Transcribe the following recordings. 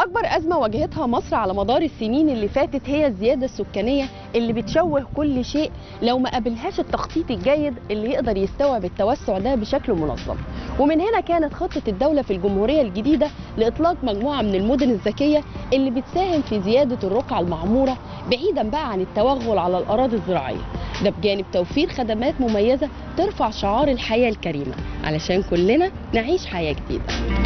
أكبر أزمة واجهتها مصر على مدار السنين اللي فاتت هي الزيادة السكانية اللي بتشوه كل شيء لو ما قابلهاش التخطيط الجيد اللي يقدر يستوعب التوسع ده بشكل منظم. ومن هنا كانت خطة الدولة في الجمهورية الجديدة لإطلاق مجموعة من المدن الذكية اللي بتساهم في زيادة الرقعة المعمورة بعيدا بقى عن التوغل على الأراضي الزراعية، ده بجانب توفير خدمات مميزة ترفع شعار الحياة الكريمة علشان كلنا نعيش حياة جديدة.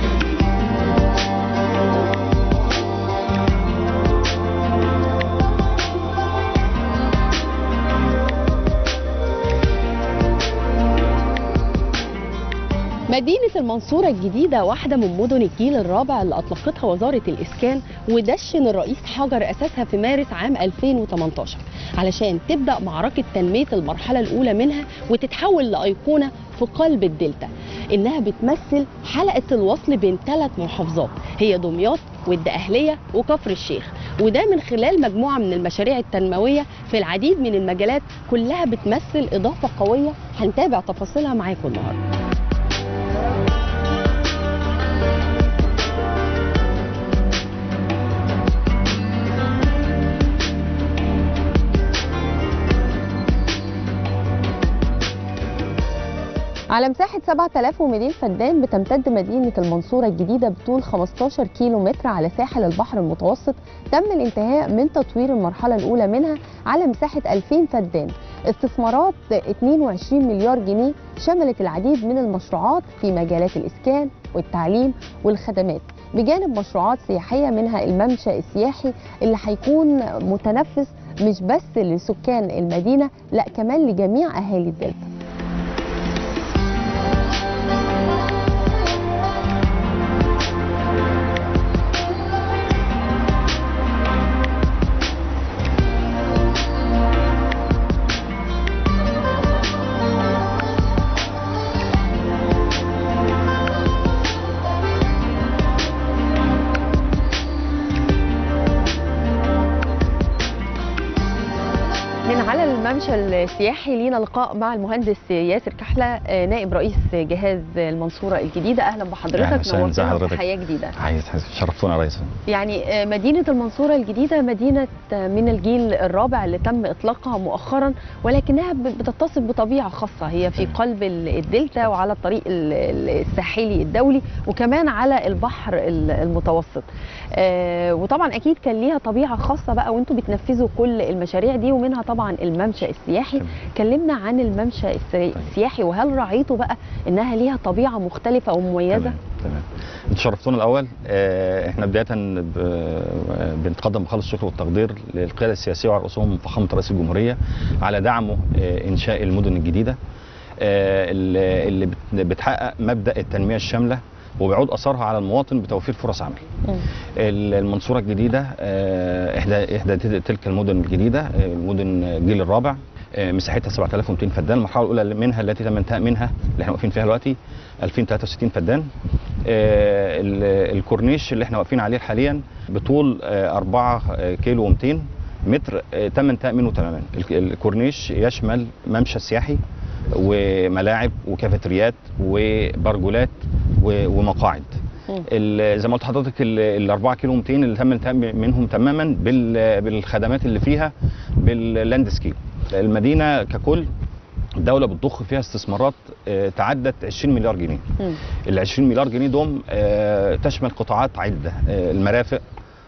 مدينة المنصورة الجديدة واحدة من مدن الجيل الرابع اللي أطلقتها وزارة الإسكان، ودشن الرئيس حجر أساسها في مارس عام 2018 علشان تبدأ معركة تنمية المرحلة الأولى منها وتتحول لأيقونة في قلب الدلتا. إنها بتمثل حلقة الوصل بين 3 محافظات هي دمياط والدقهلية وكفر الشيخ، وده من خلال مجموعة من المشاريع التنموية في العديد من المجالات كلها بتمثل إضافة قوية هنتابع تفاصيلها معاكم النهارده. على مساحة 7200 فدان بتمتد مدينة المنصورة الجديدة بطول 15 كيلو متر على ساحل البحر المتوسط. تم الانتهاء من تطوير المرحلة الأولى منها على مساحة 2000 فدان. استثمارات 22 مليار جنيه شملت العديد من المشروعات في مجالات الإسكان والتعليم والخدمات، بجانب مشروعات سياحية منها الممشى السياحي اللي هيكون متنفس مش بس لسكان المدينة لا كمان لجميع أهالي الدلتا. على الممشى السياحي لينا لقاء مع المهندس ياسر كحلة نائب رئيس جهاز المنصورة الجديدة. اهلا بحضرتك، نورتنا في حياة جديدة. شرفتونا يا ريس. يعني مدينة المنصورة الجديدة مدينة من الجيل الرابع اللي تم اطلاقها مؤخرا، ولكنها بتتصف بطبيعة خاصة، هي في قلب الدلتا وعلى الطريق الساحلي الدولي وكمان على البحر المتوسط. وطبعا اكيد كان ليها طبيعة خاصة بقى وانتم بتنفذوا كل المشاريع دي، ومنها طبعا الممشى السياحي. كلمنا عن الممشى السياحي وهل راعيتوا بقى انها ليها طبيعه مختلفه ومميزه؟ تمام. انتوا شرفتونا الاول. احنا بدايه بنتقدم بخالص الشكر والتقدير للقياده السياسيه وعلى راسهم فخامه رئيس الجمهوريه على دعمه انشاء المدن الجديده اللي بتحقق مبدا التنميه الشامله وبيعود اثرها على المواطن بتوفير فرص عمل. المنصوره الجديده احدى تلك المدن الجديده، مدن الجيل الرابع، مساحتها 7200 فدان. المرحله الاولى منها التي تم الانتهاء منها اللي احنا واقفين فيها دلوقتي 2063 فدان. الكورنيش اللي احنا واقفين عليه حاليا بطول 4 كيلو و200 متر تم الانتهاء منه تماما. الكورنيش يشمل ممشى سياحي وملاعب وكافيتريات وبرجولات ومقاعد. زي ما قلت لحضرتك ال 4 كيلو 200 اللي تم الانتهاء منهم تماما بالخدمات اللي فيها باللاندسكيب. المدينه ككل الدوله بتضخ فيها استثمارات تعدت 20 مليار جنيه. ال 20 مليار جنيه دوم تشمل قطاعات عده، المرافق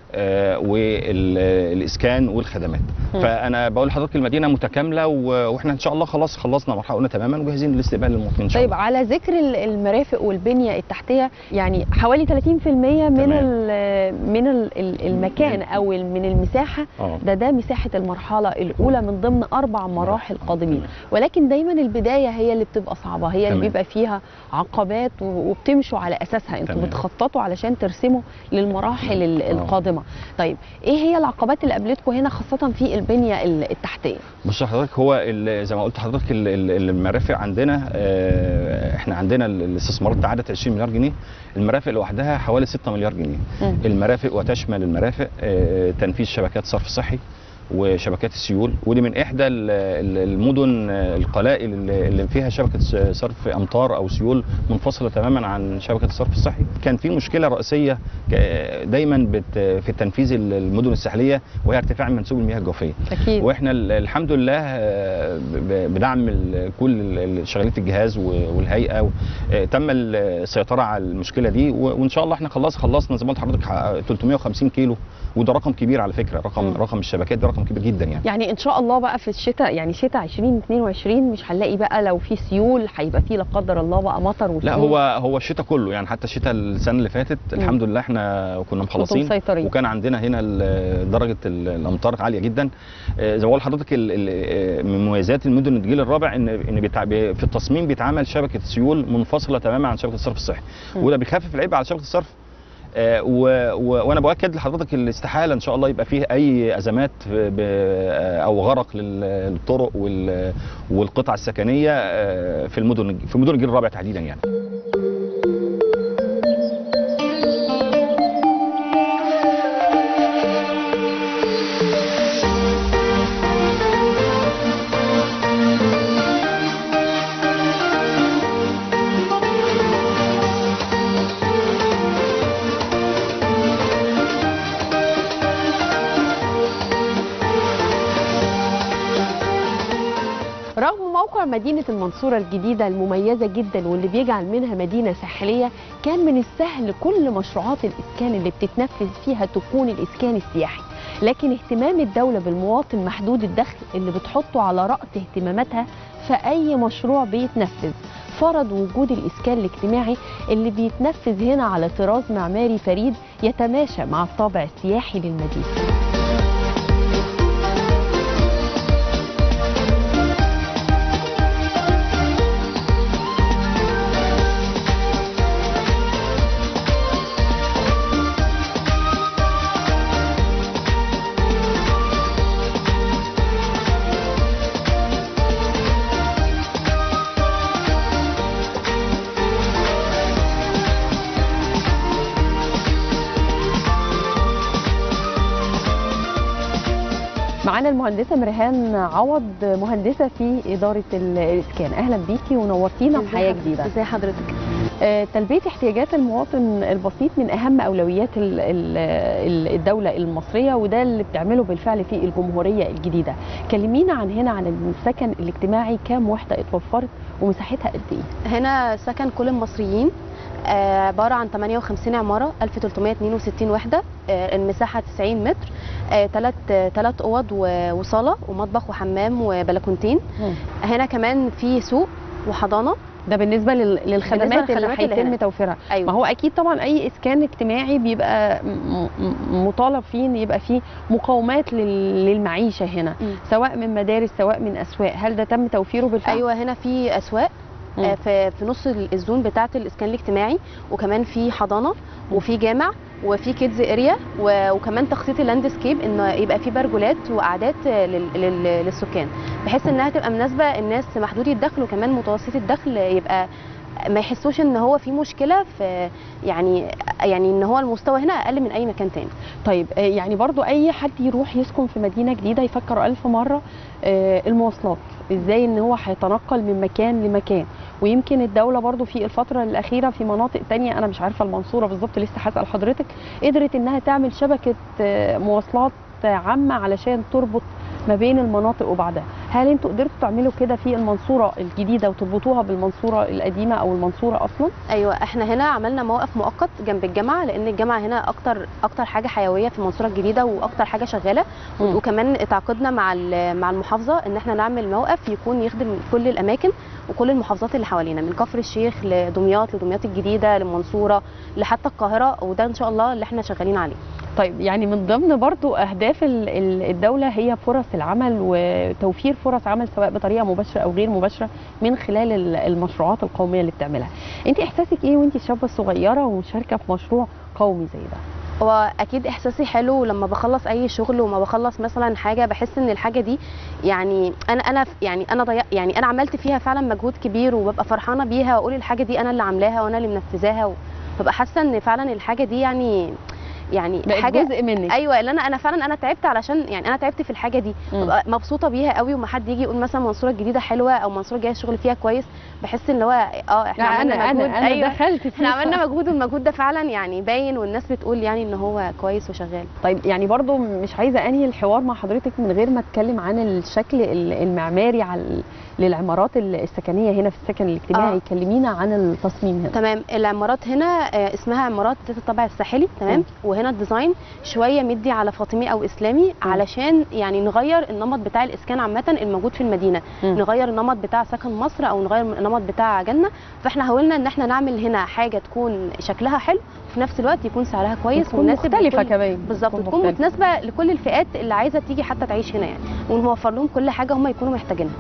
والاسكان والخدمات. فانا بقول لحضرتك المدينه متكامله واحنا ان شاء الله خلاص خلصنا مرحله اولى تماما وجاهزين للاستقبال للمواطنين ان شاء الله. طيب على ذكر المرافق والبنيه التحتيه، يعني حوالي 30% من المكان او من المساحه ده مساحه المرحله الاولى من ضمن 4 مراحل قادمين، ولكن دايما البدايه هي اللي بتبقى صعبه، هي اللي بيبقى فيها عقبات وبتمشوا على اساسها، انتوا بتخططوا علشان ترسموا للمراحل القادمه. طيب ايه هي العقبات اللي قابلتكم هنا خاصه في البنيه التحتيه؟ بص حضرتك، هو زي ما قلت لحضرتك المرافق عندنا، احنا عندنا الاستثمارات تعدت 20 مليار جنيه. المرافق لوحدها حوالي 6 مليار جنيه. المرافق وتشمل المرافق تنفيذ شبكات صرف صحي وشبكات السيول، ودي من احدى المدن القلائل اللي فيها شبكه صرف امطار او سيول منفصله تماما عن شبكه الصرف الصحي. كان في مشكله رئيسيه دايما في تنفيذ المدن الساحليه، وهي ارتفاع منسوب المياه الجوفيه. اكيد. واحنا الحمد لله بدعم كل شغاليه الجهاز والهيئه تم السيطره على المشكله دي، وان شاء الله احنا خلصنا زي ما قلت لحضرتك 350 كيلو، وده رقم كبير على فكره. رقم الشبكات ده رقم كبير جدا يعني ان شاء الله بقى في الشتاء، يعني شتاء 2022 مش هنلاقي بقى لو في سيول هيبقى في لا قدر الله بقى مطر وسيول. لا، هو الشتاء كله يعني، حتى الشتاء السنه اللي فاتت الحمد لله احنا كنا مخلصين، وكان عندنا هنا درجه الامطار عاليه جدا. زي ما بقول لحضرتك من مميزات المدن الجيل الرابع ان في التصميم بيتعمل شبكه سيول منفصله تماما عن شبكه الصرف الصحي، وده بيخفف العبء على شبكه الصرف. وانا باكد لحضرتك الاستحاله ان شاء الله يبقى فيه اي ازمات او غرق للطرق والقطع السكنيه في مدن الجيل الرابع تحديدا يعني. رغم موقع مدينة المنصورة الجديدة المميزة جدا واللي بيجعل منها مدينة ساحلية، كان من السهل كل مشروعات الإسكان اللي بتتنفذ فيها تكون الإسكان السياحي، لكن اهتمام الدولة بالمواطن محدود الدخل اللي بتحطه على رأس اهتماماتها في أي مشروع بيتنفذ فرض وجود الإسكان الاجتماعي اللي بيتنفذ هنا على طراز معماري فريد يتماشى مع الطابع السياحي للمدينة. معانا المهندسه مريهان عوض، مهندسه في اداره الاسكان. اهلا بيكي ونورتينا في حياه جديده. ازي حضرتك؟ تلبيه احتياجات المواطن البسيط من اهم اولويات الدوله المصريه، وده اللي بتعمله بالفعل في الجمهوريه الجديده. كلمينا عن السكن الاجتماعي، كام وحده اتوفرت ومساحتها قد ايه؟ هنا سكن كل المصريين عباره عن 58 عماره، 1362 وحده، المساحه 90 متر، ثلاث اوض وصاله ومطبخ وحمام وبلكونتين. هنا كمان في سوق وحضانه. ده بالنسبه للخدمات اللي هيتم توفيرها. أيوة. ما هو اكيد طبعا اي اسكان اجتماعي بيبقى مطالب فيه ان يبقى فيه مقومات للمعيشه هنا، سواء من مدارس سواء من اسواق. هل ده تم توفيره بالفعل؟ ايوه، هنا في اسواق في نص الزون بتاعه الاسكان الاجتماعي، وكمان في حضانه وفي جامع وفي كيدز اريا، وكمان تخطيط اللاندسكيب انه يبقى في برجولات وقعدات للسكان، بحيث انها تبقى مناسبه الناس محدودي الدخل وكمان متوسطي الدخل، يبقى ما يحسوش ان هو في مشكله في يعني ان هو المستوى هنا اقل من اي مكان تاني. طيب يعني برضو اي حد يروح يسكن في مدينه جديده يفكر 1000 مره المواصلات، ازاي ان هو هيتنقل من مكان لمكان. ويمكن الدوله برضو في الفتره الاخيره في مناطق تانية، انا مش عارفه المنصوره بالظبط لسه هسال حضرتك، قدرت انها تعمل شبكه مواصلات عامه علشان تربط ما بين المناطق وبعضها. هل انتوا قدرتوا تعملوا كده في المنصوره الجديده وتربطوها بالمنصوره القديمه او المنصوره اصلا؟ ايوه، احنا هنا عملنا موقف مؤقت جنب الجامعه، لان الجامعه هنا اكتر حاجه حيويه في المنصوره الجديده واكتر حاجه شغاله. وكمان تعاقدنا مع المحافظه ان احنا نعمل موقف يكون يخدم كل الاماكن وكل المحافظات اللي حوالينا، من كفر الشيخ لدمياط الجديده للمنصوره لحتى القاهره، وده ان شاء الله اللي احنا شغالين عليه. طيب يعني من ضمن برضو اهداف الدوله هي فرص العمل وتوفير فرص عمل سواء بطريقه مباشره او غير مباشره من خلال المشروعات القوميه اللي بتعملها. انت احساسك ايه وانت شابه صغيره ومشاركه في مشروع قومي زي ده؟ هو اكيد احساسي حلو لما بخلص اي شغل وما بخلص مثلا حاجه، بحس ان الحاجه دي يعني انا عملت فيها فعلا مجهود كبير، وببقى فرحانه بيها واقول الحاجه دي انا اللي عاملاها وانا اللي منفذاها، وببقى حاسه ان فعلا الحاجه دي يعني يعني بقت حاجه جزء منك. ايوه، اللي انا فعلا انا تعبت علشان يعني انا تعبت في الحاجه دي، ببقى مبسوطه بيها قوي، وما حد يجي يقول مثلا منصوره الجديده حلوه او منصوره الجايه الشغل فيها كويس، بحس ان هو احنا عملنا مجهود. انا أيوة دخلت احنا عملنا مجهود، والمجهود ده فعلا يعني باين، والناس بتقول يعني ان هو كويس وشغال. طيب يعني برضو مش عايزه انهي الحوار مع حضرتك من غير ما اتكلم عن الشكل المعماري للعمارات السكنيه هنا في السكن الاجتماعي. كلمينا عن التصميم هنا. تمام، العمارات هنا اسمها عمارات ذات الطابع الساحلي، تمام. وهنا الديزاين شويه مدي على فاطمي او اسلامي، علشان يعني نغير النمط بتاع الاسكان عامه الموجود في المدينه، نغير النمط بتاع سكن مصر او نغير النمط بتاع جنه. فاحنا حاولنا ان احنا نعمل هنا حاجه تكون شكلها حلو، وفي نفس الوقت يكون سعرها كويس ومناسب مختلفه كمان. بالظبط، وتكون متناسبه لكل الفئات اللي عايزه تيجي حتى تعيش هنا يعني، ونوفر لهم كل حاجه هم يكونوا محتاجينها.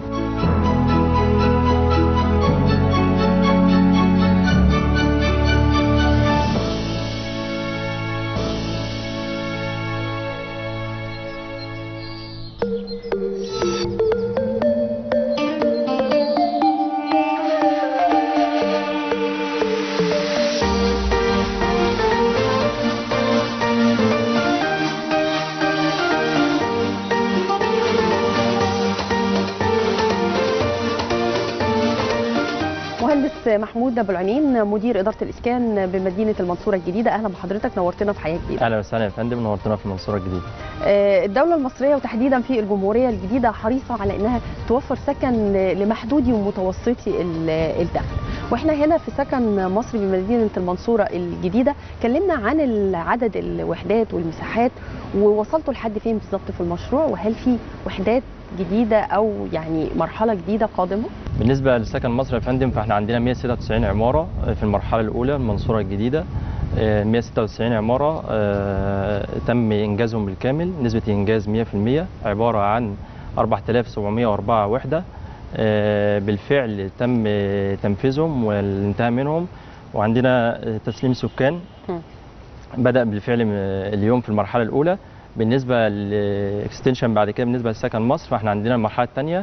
مهندس محمود ابو العينين، مدير اداره الاسكان بمدينه المنصوره الجديده، اهلا بحضرتك، نورتنا في حياه جديده. اهلا وسهلا يا فندم، نورتنا في المنصوره الجديده. الدوله المصريه وتحديدا في الجمهوريه الجديده حريصه على انها توفر سكن لمحدودي ومتوسطي الدخل، واحنا هنا في سكن مصر بمدينه المنصوره الجديده كلمنا عن عدد الوحدات والمساحات، ووصلتوا لحد فين بالظبط في المشروع، وهل في وحدات جديده او يعني مرحله جديده قادمه؟ بالنسبه لسكن مصر يا فندم، فاحنا عندنا 196 عماره في المرحله الاولى المنصوره الجديده. 196 عماره تم انجازهم بالكامل، نسبه انجاز 100%، عباره عن 4704 وحده بالفعل تم تنفيذهم والانتهاء منهم، وعندنا تسليم سكان بدأ بالفعل اليوم في المرحله الاولى. بالنسبه للاكستنشن بعد كده بالنسبه لسكن مصر، فاحنا عندنا المرحله الثانيه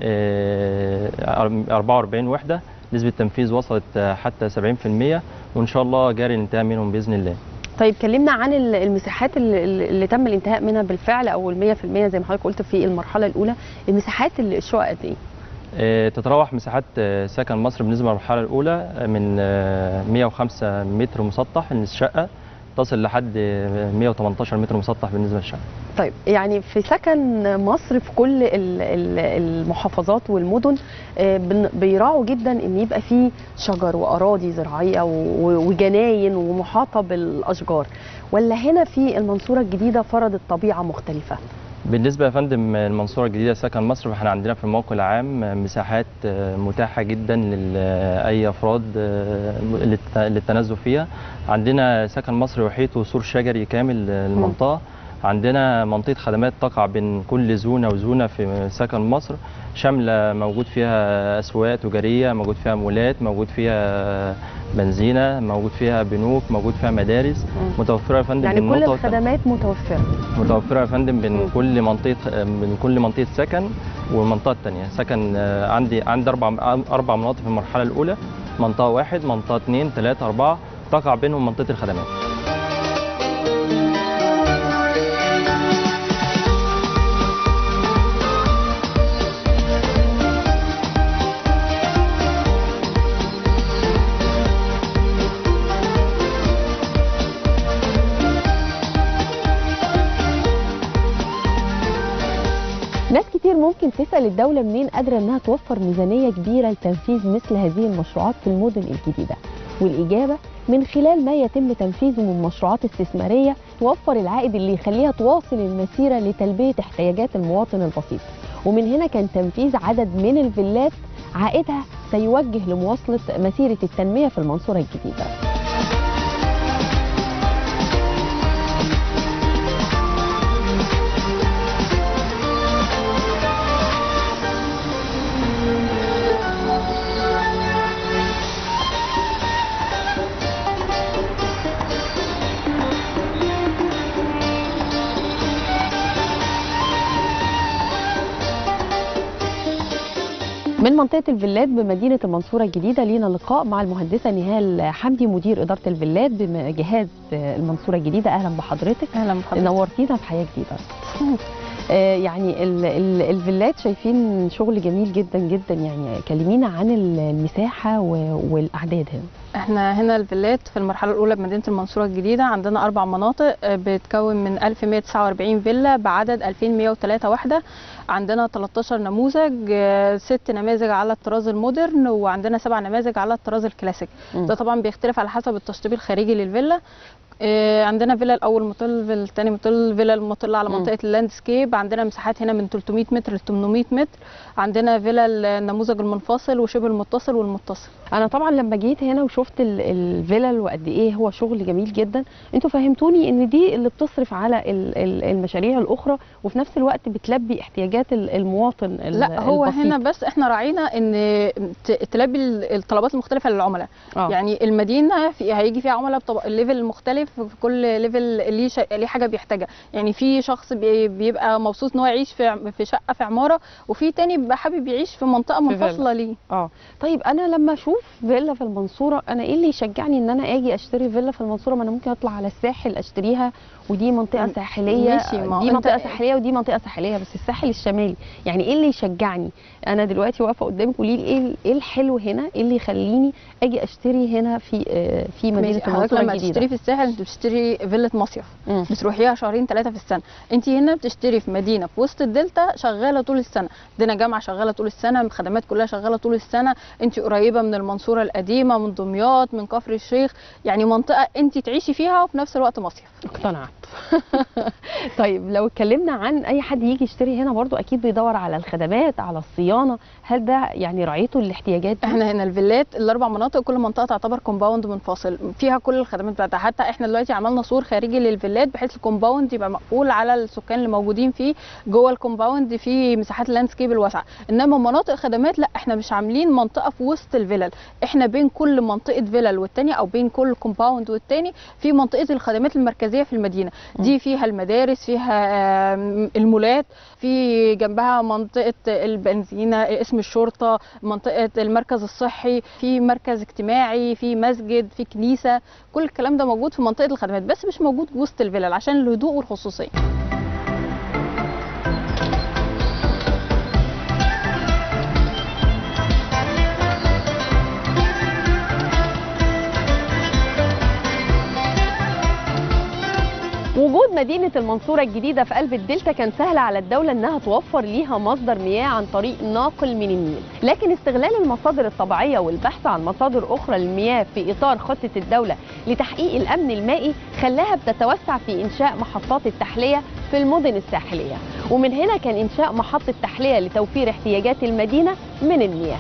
44 وحده، نسبه تنفيذ وصلت حتى 70%، وان شاء الله جاري الانتهاء منهم باذن الله. طيب كلمنا عن المساحات اللي تم الانتهاء منها بالفعل، او ال 100% زي ما حضرتك قلت في المرحله الاولى، المساحات الشقق قد ايه؟ تتراوح مساحات سكن مصر بالنسبه للمرحله الاولى من 105 متر مسطح للشقه، تصل لحد 118 متر مسطح بالنسبه للشقه. طيب يعني في سكن مصر في كل المحافظات والمدن بيراعوا جدا ان يبقى فيه شجر واراضي زراعيه وجناين ومحاطه بالاشجار، ولا هنا في المنصوره الجديده فرضت طبيعه مختلفه؟ بالنسبه يا فندم المنصوره الجديده سكن مصر، فاحنا عندنا في الموقع العام مساحات متاحه جدا لاي افراد للتنزه فيها. عندنا سكن مصر يحيطه سور شجري كامل المنطقه، عندنا منطقه خدمات تقع بين كل زونه وزونه في سكن مصر، شامله موجود فيها اسواق تجاريه، موجود فيها مولات، موجود فيها بنزينه، موجود فيها بنوك، موجود فيها مدارس، متوفره يا فندم. يعني كل الخدمات متوفره يا فندم بين كل منطقه سكن والمنطقه الثانيه. سكن عندي اربع مناطق في المرحله الاولى، منطقه 1 منطقه 2 3 4 تقع بينهم منطقه الخدمات. ناس كتير ممكن تسأل الدولة منين قادرة انها توفر ميزانية كبيرة لتنفيذ مثل هذه المشروعات في المدن الجديدة، والإجابة من خلال ما يتم تنفيذه من مشروعات استثمارية توفر العائد اللي يخليها تواصل المسيرة لتلبية احتياجات المواطن البسيط. ومن هنا كان تنفيذ عدد من الفيلات عائدها سيوجه لمواصلة مسيرة التنمية في المنصورة الجديدة. من منطقة الفيلات بمدينة المنصورة الجديدة لينا لقاء مع المهندسة نهال حمدي مدير إدارة الفيلات بجهاز المنصورة الجديدة. أهلا بحضرتك. اهلا بحضرتك. نورتينا في حياة جديدة. يعني الفيلات شايفين شغل جميل جدا جدا، يعني كلمينا عن المساحة والأعداد هنا. احنا هنا الفيلات في المرحله الاولى بمدينه المنصوره الجديده عندنا 4 مناطق بتكون من 1149 فيلا بعدد 2103 وحده. عندنا 13 نموذج، 6 نماذج على الطراز المودرن وعندنا 7 نماذج على الطراز الكلاسيك. ده طبعا بيختلف على حسب التشطيب الخارجي للفيلا. عندنا فيلا الاول مطل، فيلا الثاني مطل، فيلا المطله على منطقه اللاندسكيب. عندنا مساحات هنا من 300 متر ل 800 متر. عندنا فيلا النموذج المنفصل وشبه المتصل والمتصل. انا طبعا لما جيت هنا وشفت الفيلل وقد ايه هو شغل جميل جدا، انتوا فهمتوني ان دي اللي بتصرف على المشاريع الاخرى وفي نفس الوقت بتلبي احتياجات المواطن. لا هو البسيط. هنا بس احنا راعينا ان تلبي الطلبات المختلفه للعملاء. يعني المدينه هيجي فيها عملاء الليفل مختلف، في كل ليفل ليه حاجه بيحتاجها. يعني في شخص بيبقى مبسوط ان هو يعيش في شقه في عماره، وفي تاني بيبقى حابب يعيش في منطقه منفصله ليه. طيب انا لما اشوف فيلا في المنصوره، انا ايه اللي يشجعني ان انا اجي اشتري فيلا في المنصوره؟ ما انا ممكن اطلع على الساحل اشتريها، ودي منطقه ساحليه. دي منطقه ساحليه ودي منطقه ساحليه، بس الساحل الشمالي. يعني ايه اللي يشجعني؟ انا دلوقتي واقفه قدامك، قولي لي ايه الحلو هنا، ايه اللي يخليني اجي اشتري هنا في مدينه المنصوره لما الجديده؟ تشتري في الساحل انت بتشتري فيلا مصيف، بتروحيها شهرين 3 في السنه. انت هنا بتشتري في مدينه في وسط الدلتا شغاله طول السنه، عندنا جامعه شغاله طول السنه، الخدمات كلها شغاله طول السنه. انت قريبه من المنصوره القديمه، من دمياط، من كفر الشيخ، يعني منطقه انت تعيشي فيها وفي نفس الوقت مصيف. اقتنعت. طيب لو اتكلمنا عن اي حد يجي يشتري هنا، برضو اكيد بيدور على الخدمات، على الصيانه، هل ده يعني راعيته الاحتياجات دي؟ احنا هنا الفيلات ال4 مناطق كل منطقه تعتبر كومباوند منفصل فيها كل الخدمات بتاعتها. حتى احنا دلوقتي عملنا سور خارجي للفيلات بحيث الكومباوند يبقى مقفول على السكان اللي موجودين فيه. جوه الكومباوند في مساحات اللاندسكيب الواسعه. انما مناطق خدمات لا، احنا مش عاملين منطقه في وسط الفيلل، احنا بين كل منطقه فيلل والتانيه او بين كل كومباوند والتاني في منطقه الخدمات المركزيه في المدينه. دي فيها المدارس، فيها المولات، في جنبها منطقه البنزينه، اسم الشرطه، منطقه المركز الصحي، في مركز اجتماعي، في مسجد، في كنيسه. كل الكلام ده موجود في منطقه الخدمات، بس مش موجود وسط الفيلل عشان الهدوء والخصوصيه. وجود مدينة المنصورة الجديدة في قلب الدلتا كان سهل على الدولة انها توفر ليها مصدر مياه عن طريق ناقل من النيل، لكن استغلال المصادر الطبيعية والبحث عن مصادر اخرى للمياه في اطار خطة الدولة لتحقيق الامن المائي خلاها بتتوسع في انشاء محطات التحلية في المدن الساحلية، ومن هنا كان انشاء محطة تحلية لتوفير احتياجات المدينة من المياه.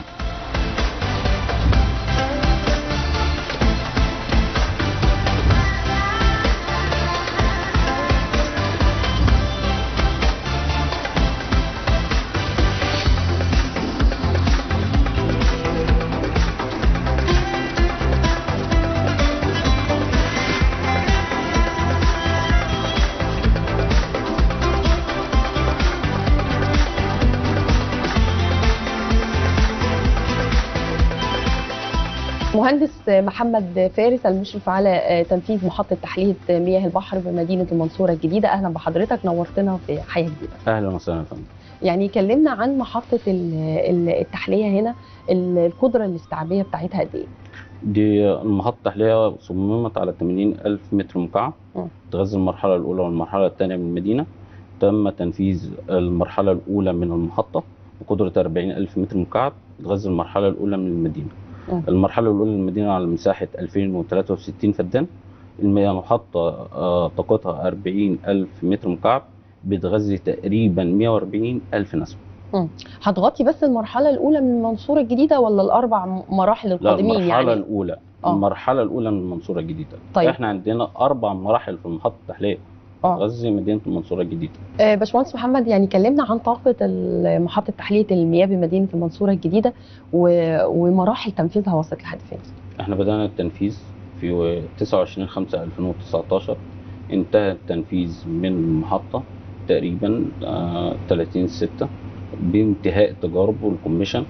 مهندس محمد فارس المشرف على تنفيذ محطة تحلية مياه البحر بمدينة المنصورة الجديدة، أهلا بحضرتك، نورتنا في حياة جديدة. اهلا وسهلا يا فندم. يعني كلمنا عن محطة التحلية هنا، القدرة الاستيعابية بتاعتها قد ايه؟ دي المحطة التحلية صممت على 80,000 متر مكعب تغذي المرحلة الأولى والمرحلة الثانية من المدينة. تم تنفيذ المرحلة الأولى من المحطة بقدرة 40,000 متر مكعب تغذي المرحلة الأولى من المدينة. المرحلة الأولى من المدينة على مساحة 2063 فدان. المحطة طاقتها 40,000 متر مكعب بتغذي تقريبا 140,000 نسمة. هتغطي بس المرحلة الأولى من المنصورة الجديدة ولا الأربع مراحل القادمين؟ لا، المرحلة يعني الأولى. المرحلة الأولى من المنصورة الجديدة. طيب. احنا عندنا 4 مراحل في محطة التحلية تغذي مدينة المنصورة الجديدة. باشمهندس محمد، يعني كلمنا عن طاقة محطة تحلية المياه بمدينة المنصورة الجديدة ومراحل تنفيذها وصلت لحد فين؟ احنا بدأنا التنفيذ في 29/5/2019، انتهى التنفيذ من المحطة تقريبا 30/6 بانتهاء التجارب والكوميشن.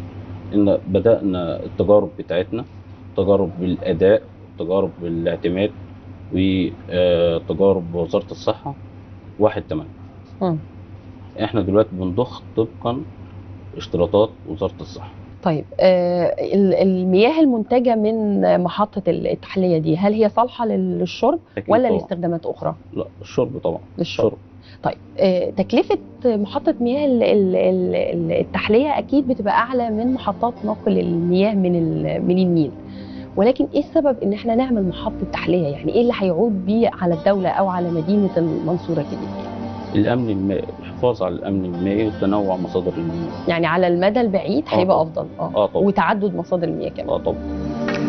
ان بدانا التجارب بتاعتنا، تجارب بالاداء، تجارب بالاعتماد، وتجارب بوزاره الصحه 1/8. احنا دلوقتي بنضخ طبقا اشتراطات وزاره الصحه. طيب المياه المنتجه من محطه التحليه دي هل هي صالحه للشرب ولا لاستخدامات اخرى؟ لا، الشرب طبعا. للشرب. طيب تكلفه محطه مياه التحليه اكيد بتبقى اعلى من محطات نقل المياه من النيل، ولكن ايه السبب ان احنا نعمل محطه تحليه؟ يعني ايه اللي هيعود بيه على الدوله او على مدينه المنصوره الجديده؟ الامن المائي، الحفاظ على الامن المائي وتنوع مصادر المياه. يعني على المدى البعيد هيبقى افضل. طبعا. وتعدد مصادر المياه كمان. طبعا.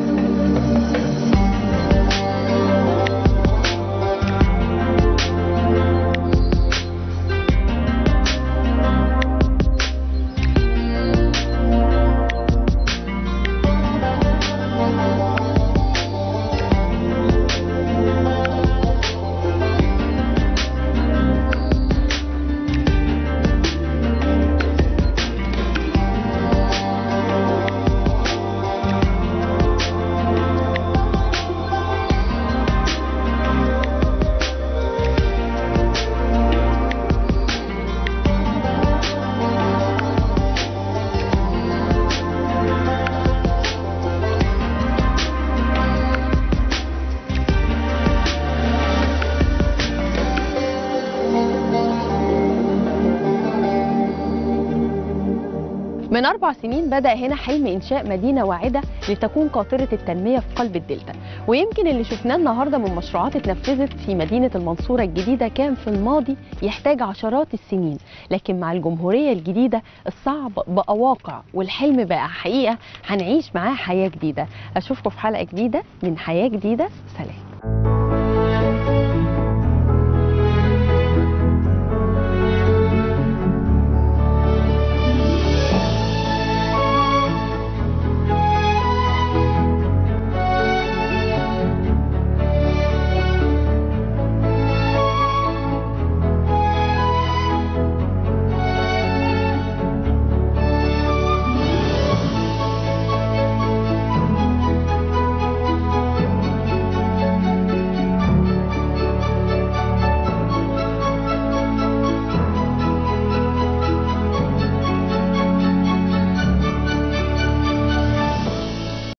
من 4 سنين بدأ هنا حلم إنشاء مدينة واعدة لتكون قاطرة التنمية في قلب الدلتا، ويمكن اللي شفناه النهارده من مشروعات اتنفذت في مدينة المنصورة الجديدة كان في الماضي يحتاج عشرات السنين، لكن مع الجمهورية الجديدة الصعب بقى واقع والحلم بقى حقيقة. هنعيش معاه حياة جديدة. أشوفكم في حلقة جديدة من حياة جديدة. سلام.